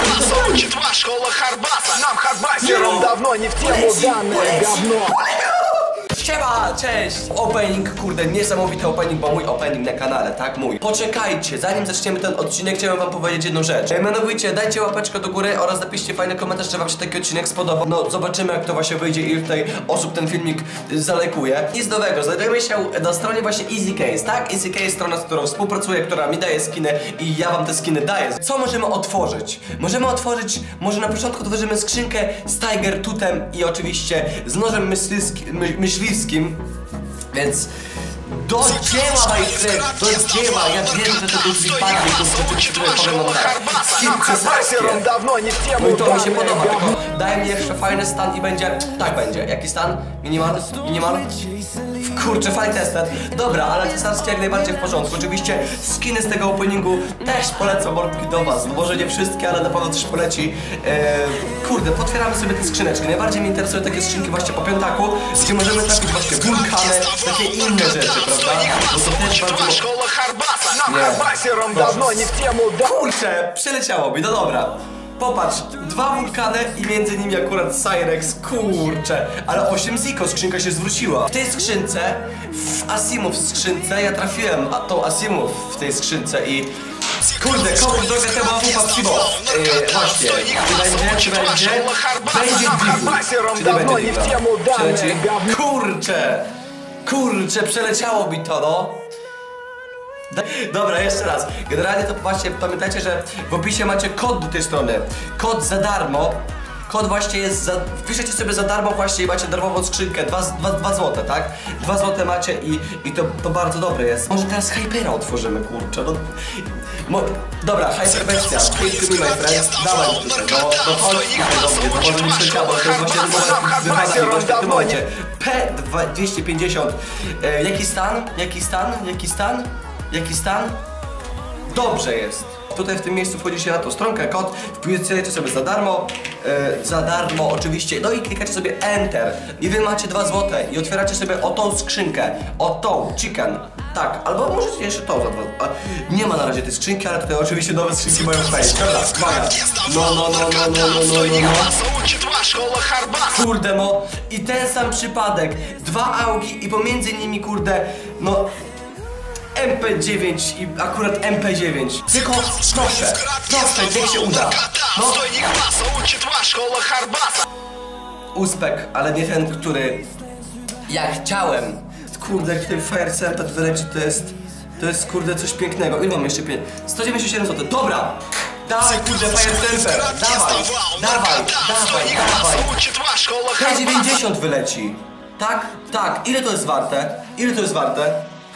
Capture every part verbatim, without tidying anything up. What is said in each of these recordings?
класса учит вас школа Хардбаса. Нам хардбастерам давно не в тему данное говно. Siema, cześć! Opening, kurde, niesamowity opening, bo mój opening na kanale, tak? Mój. Poczekajcie, zanim zaczniemy ten odcinek, chciałem wam powiedzieć jedną rzecz. Mianowicie, dajcie łapeczkę do góry oraz napiszcie fajny komentarz, że wam się taki odcinek spodobał. No, zobaczymy, jak to właśnie wyjdzie i tutaj osób ten filmik zalajkuje. Nic nowego, znajdujemy się na stronie właśnie Easy Case, tak? Easy Case, strona, z którą współpracuję, która mi daje skiny i ja wam te skiny daję. Co możemy otworzyć? Możemy otworzyć, może na początku otworzymy skrzynkę z Tiger Tooth'em i oczywiście z nożem myśliwskim, myśliwskim. Więc do dzieła, my friend, do dzieła. Ja wiem, że to jest wypadnie, które powiem wam tak. Skin cesarskie. No i to mi się podoba, tylko daj mi jeszcze fajny stan i będzie... Tak będzie. Jaki stan? Minimal? Minimal? Kurczę, fajny testet. Dobra, ale cesarskie jak najbardziej w porządku. Oczywiście skiny z tego openingu też polecam mordki do was. Może nie wszystkie, ale na pewno też poleci. Eee, kurde, potwieramy sobie te skrzyneczki. Najbardziej mnie interesują takie skrzynki właśnie po piątaku, gdzie możemy trafić właśnie wulkany, takie inne rzeczy, prawda? Bo to też bardzo... Nie. Kurczę, przeleciało mi, no dobra. Popatrz, dwa wulkany i między nimi akurat Cyrex, kurczę. Ale osiem Ziko, skrzynka się zwróciła. W tej skrzynce, w Asimov skrzynce, ja trafiłem a tą Asimov w tej skrzynce i... Kurde, komuś drogę temu AWP Sibo. Yy, właśnie, czy będzie, czy będzie? Będzie Digul. Czy nie będzie Digula? Przeleci? Kurczę, kurczę, przeleciało mi to, no. Dobra, jeszcze raz. Generalnie to właśnie pamiętajcie, że w opisie macie kod do tej strony. Kod za darmo. Kod właśnie jest za... Wpiszecie sobie za darmo właśnie i macie darmową skrzynkę. dwa złote, tak? dwa złote macie i, i to, to bardzo dobre jest. Może teraz Hypera otworzymy, kurczę. No, mo... Dobra, Hyper Bestia. Piękny mi, my friend. Dawaj tutaj, no, no chodź tutaj do mnie. To może nie przeciało, bo to jest właśnie wypadki właśnie w tym momencie. P dwieście pięćdziesiąt. E, jaki stan? Jaki stan? Jaki stan? Jaki stan? Dobrze jest. Tutaj w tym miejscu wchodzicie na tą stronkę, kod, wpisujecie sobie za darmo, yy, za darmo oczywiście, no i klikacie sobie Enter. I wy macie dwa złote i otwieracie sobie o tą skrzynkę, o tą, chicken. Tak, albo możecie jeszcze tą za dwa złote. Nie ma na razie tej skrzynki, ale tutaj oczywiście nowe skrzynki mają wejść. Dobra, uwaga. No, no, no, no, no, no, no, no, no. Kurde, no. I ten sam przypadek. Dwa augi i pomiędzy nimi, kurde, no... M P dziewięć i akurat M P dziewięć. Tylko proszę, proszę, niech się uda. No. Uspek, ale nie ten, który ja chciałem. Kurde, jak ten Fire Serpent wyleci, to jest, to jest kurde coś pięknego. Ile mam jeszcze pieniędzy? sto dziewięćdziesiąt siedem złotych. Dobra! Dawaj, kurde, Fire Serpent! Dawaj, dawaj, dawaj, dawaj! K dziewięćdziesiąt wyleci. Tak? Tak. Ile to jest warte? Ile to jest warte?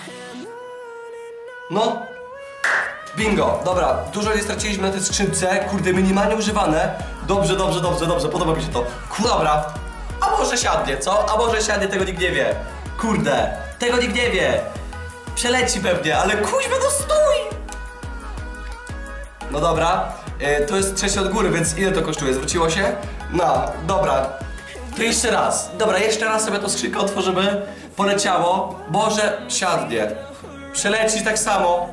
No. Bingo. Dobra, dużo nie straciliśmy na tej skrzynce. Kurde, minimalnie używane. Dobrze, dobrze, dobrze, dobrze. Podoba mi się to. Dobra. A może siadnie, co? A może siadnie, tego nikt nie wie. Kurde, tego nikt nie wie. Przeleci pewnie, ale kuźwa, no stój! No dobra. Yy, to jest trzecie od góry, więc ile to kosztuje? Zwróciło się? No, dobra. To jeszcze raz. Dobra, jeszcze raz sobie tą skrzynkę otworzymy. Poleciało. Boże, siadnie. Przeleci tak samo.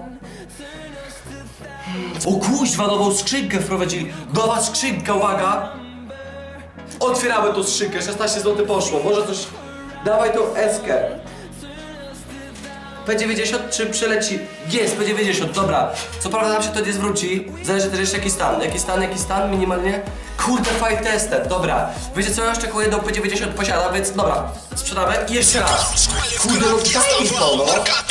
O kuźwa, nową skrzynkę wprowadzili. Nowa skrzynka, uwaga. Otwieramy tą skrzynkę, szesnaście złotych poszło. Może coś... Dawaj tą eskę. P dziewięćdziesiąt czy przeleci? Jest, P dziewięćdziesiąt, dobra. Co prawda nam się to nie zwróci. Zależy też jeszcze jaki stan. Jaki stan, jaki stan minimalnie? Kurde, file tested, dobra. Wiecie co, ja jeszcze tylko jedną P dziewięćdziesiąt posiadam, więc dobra. Sprzedamy i jeszcze raz. Kurde, no daj mi to, no.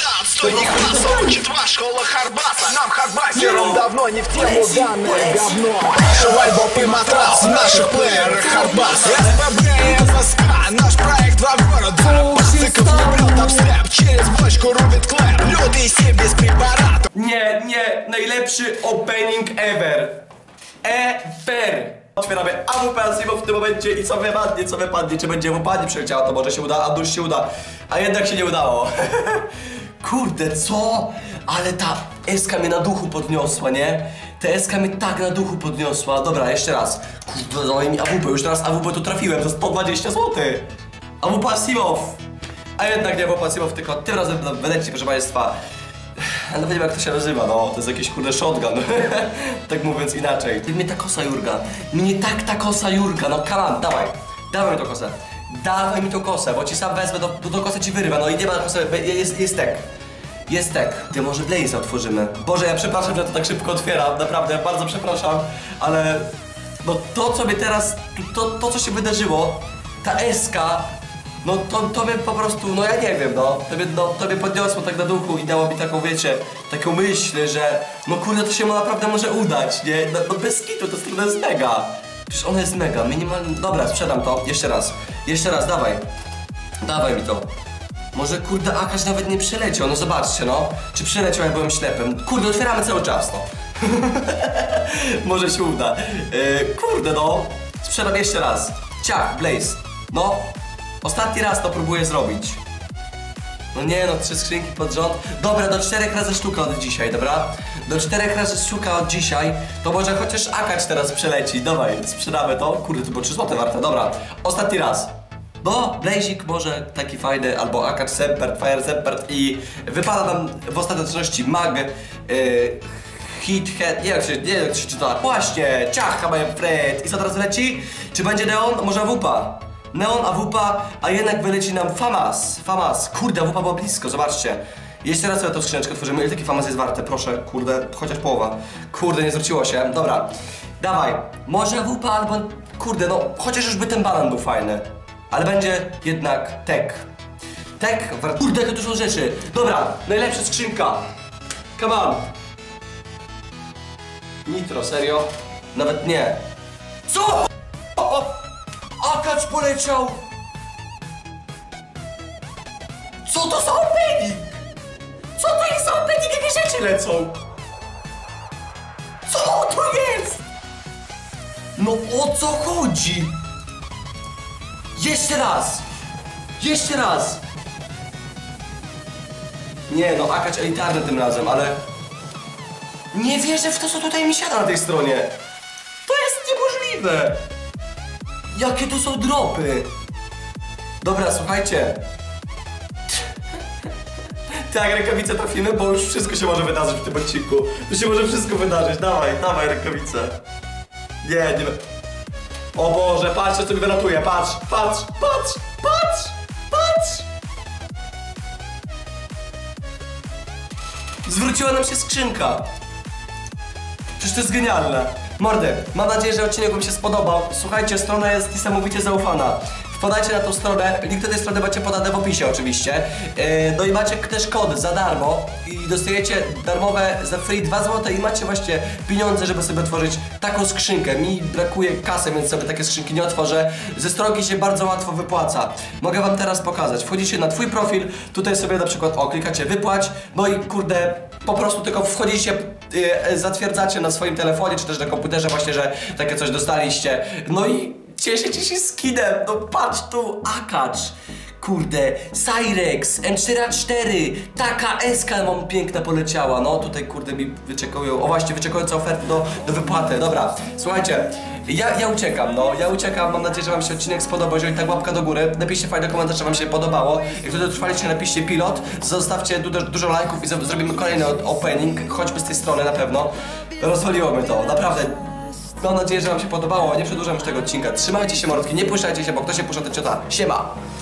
Нам хардбастерам давно не в тему данное говно. Швайбоп и матрас в наших плеерах хардбас. СПБ и ФСК, наш проект два города. Пасыков набрал там слеп, через бочку рубит клэр. Люди все без препаратов. Nie, nie, najlepszy opening ever. Ever. Otwieramy A W P Asimov w tym momencie i co wypadnie, co wypadnie, czy będzie wypadnie przyleciało, to może się uda, a dusz się uda. A jednak się nie udało. Kurde, co? Ale ta eska mnie na duchu podniosła, nie? Ta eska mnie tak na duchu podniosła. Dobra, jeszcze raz. Kurde, daj mi A W P, już teraz A W P tu trafiłem za sto dwadzieścia złotych. A W P Asimov. A jednak nie A W P Asimov, tylko tym razem wyleci, proszę państwa. No nie wiem jak to się nazywa, no, to jest jakiś kurde shotgun, tak mówiąc inaczej. Ty mnie ta kosa Jurga, mnie tak ta kosa Jurga, no come on, dawaj, dawaj mi tą kosę. Dawaj mi tą kosę, bo ci sam wezmę, to, to, to kosę ci wyrywa, no i nie ma kosy, jest, jest tek. Jest tek. Ty może Blaze'a otworzymy. Boże, ja przepraszam, że to tak szybko otwieram, naprawdę, bardzo przepraszam, ale... No to, co mnie teraz, to, to co się wydarzyło, ta eska, no to, to mnie po prostu, no ja nie wiem, no. To mnie, no, to mnie podniosło tak na duchu i dało mi taką, wiecie, taką myśl, że no kurde, to się mu naprawdę może udać, nie? No, no bez kitu, to jest, to jest mega. Przecież ona jest mega, minimalnie... Dobra, sprzedam to, jeszcze raz. Jeszcze raz, dawaj. Dawaj mi to. Może kurde Akash nawet nie przyleciał, no zobaczcie no. Czy przyleciał, jak byłem ślepym. Kurde, otwieramy cały czas, no. Może się uda. Yy, kurde no. Sprzedam jeszcze raz. Ciach, Blaze. No. Ostatni raz to próbuję zrobić. No nie no, trzy skrzynki pod rząd. Dobra, do czterech razy sztuka od dzisiaj, dobra? Do czterech razy sztuka od dzisiaj. To może chociaż Akash teraz przeleci. Dawaj, sprzedamy to. Kurde, to było trzy złote warte, dobra. Ostatni raz. No, Blazik może taki fajny, albo Akash Sempert, Fire Sempert i wypada nam w ostateczności mag, yy, hit, head, nie wiem jak się, nie wiem jak się czyta. Właśnie, ciach, my friend. I co teraz leci? Czy będzie Neon? Może Awupa? Neon, Awupa, a jednak wyleci nam Famas, Famas. Kurde, Awupa było blisko, zobaczcie. Jeszcze raz sobie tą skrzyneczkę otworzymy. Ile taki Famas jest warte? Proszę, kurde, chociaż połowa. Kurde, nie zwróciło się. Dobra, dawaj. Może Awupa albo, kurde, no, chociaż już by ten banan był fajny. Ale będzie jednak tek. Tek? Kurde, to dużo rzeczy. Dobra, najlepsza skrzynka. Come on. Nitro, serio? Nawet nie. Co? Akash poleciał. Co to za opening? Co to jest za opening? Jakie rzeczy lecą? Co to jest? No o co chodzi? Jeszcze raz! Jeszcze raz! Nie no, Akash elitarny tym razem, ale... Nie wierzę w to, co tutaj mi siada na tej stronie! To jest niemożliwe! Jakie to są dropy! Dobra, słuchajcie. Tak, rękawice trafimy, bo już wszystko się może wydarzyć w tym odcinku. Tu się może wszystko wydarzyć. Dawaj, dawaj rękawice. Nie, nie... O Boże, patrzcie co mi wylatuje, patrz, patrz, patrz, patrz, patrz! Zwróciła nam się skrzynka. Przecież to jest genialne. Mordy, mam nadzieję, że odcinek wam się spodobał. Słuchajcie, strona jest niesamowicie zaufana. Wpadajcie na tą stronę, link do tej strony macie podane w opisie oczywiście. Yy, no i macie też kod za darmo i dostajecie darmowe za free dwa złote i macie właśnie pieniądze, żeby sobie otworzyć taką skrzynkę. Mi brakuje kasy, więc sobie takie skrzynki nie otworzę. Ze stronki się bardzo łatwo wypłaca. Mogę wam teraz pokazać. Wchodzicie na twój profil, tutaj sobie na przykład o, klikacie wypłać, no i kurde, po prostu tylko wchodzicie, yy, zatwierdzacie na swoim telefonie, czy też na komputerze właśnie, że takie coś dostaliście. No i cieszycie się skinem, no patrz tu, Akash, kurde, Cyrex, M cztery A cztery, taka eska mam piękna poleciała, no tutaj kurde mi wyczekują, o właśnie, wyczekujące oferty do, do wypłaty, dobra, słuchajcie, ja, ja uciekam, no, ja uciekam, mam nadzieję, że wam się odcinek spodobał, jeżeli tak łapka do góry, napiszcie fajny komentarz, czy wam się podobało, jak tutaj dotrwaliście, napiszcie pilot, zostawcie dużo, dużo lajków i zrobimy kolejny opening, choćby z tej strony na pewno, rozwaliło mnie to, naprawdę. Mam nadzieję, że wam się podobało, nie przedłużam już tego odcinka. Trzymajcie się mordki, nie puszczajcie się, bo kto się puszcza, to ciota. Siema!